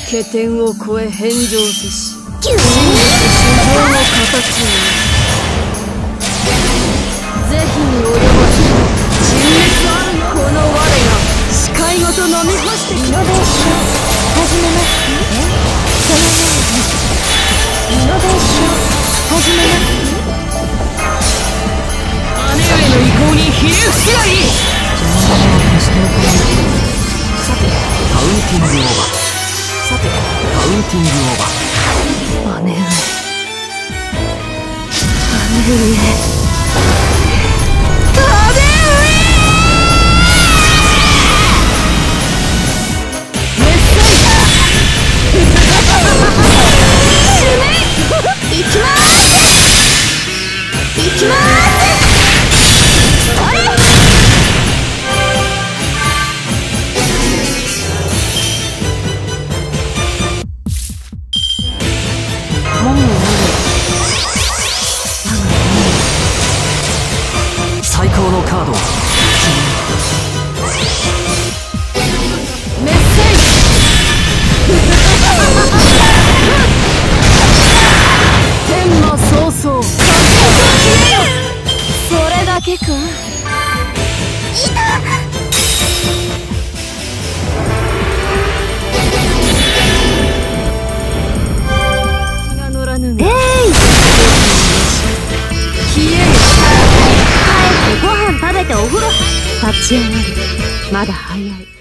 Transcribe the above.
欠点を超え返上せし真実至上の形に是非に及ばず陳烈あるこの我が視界ごと飲み干してくれ。イノベーション始めます。そのようにイノベーション始めます。姉上の意向にひれ伏しがいい。さてカウンティングオーバー。さてカウンティングオーバー。姉上姉上最高のカードをメッセージ天魔早々それだけか。気が乗らぬが消えよ。帰ってご飯食べてお風呂。立ち上がる。まだ早い。